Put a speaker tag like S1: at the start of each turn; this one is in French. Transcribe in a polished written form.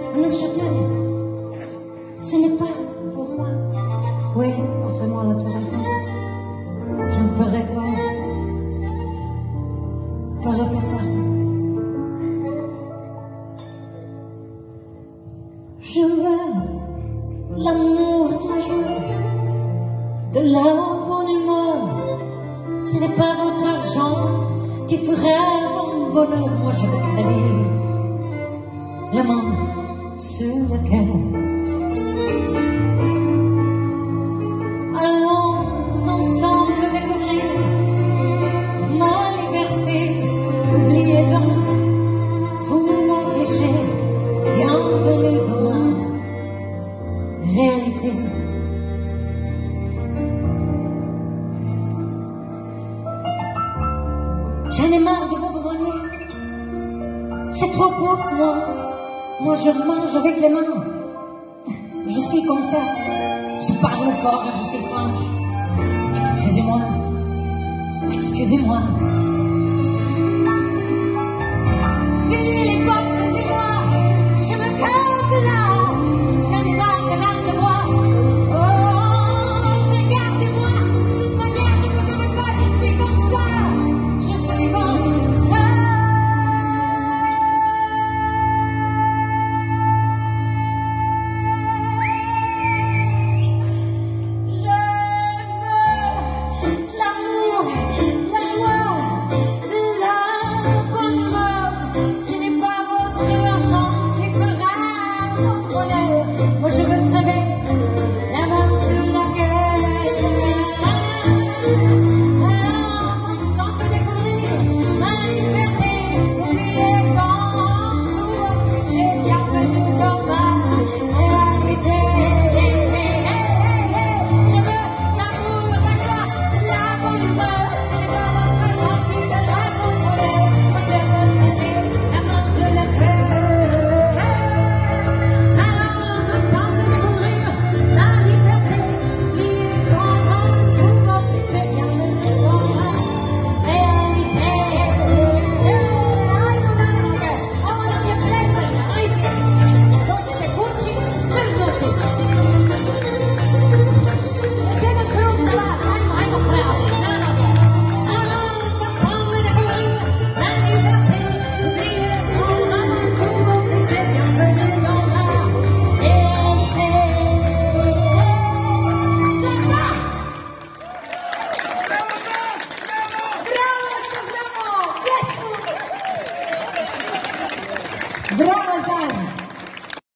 S1: Neuchâtel, ce n'est pas pour moi. Oui, offrez-moi la tour Eiffel. Je me ferai quoi? Par papa. Je veux l'amour et de la joie, de la bonne humeur. Ce n'est pas votre argent qui fera mon bonheur. Moi je veux créer la main sur le cœur. Allons ensemble découvrir ma liberté. Oubliez donc tous nos clichés. Bienvenue dans ma réalité. J'en ai marre de vous bonbonner. C'est trop pour moi. Moi je mange avec les mains. Je suis comme ça. Je parle fort et je suis franche. Excusez-moi. Excusez-moi. Fini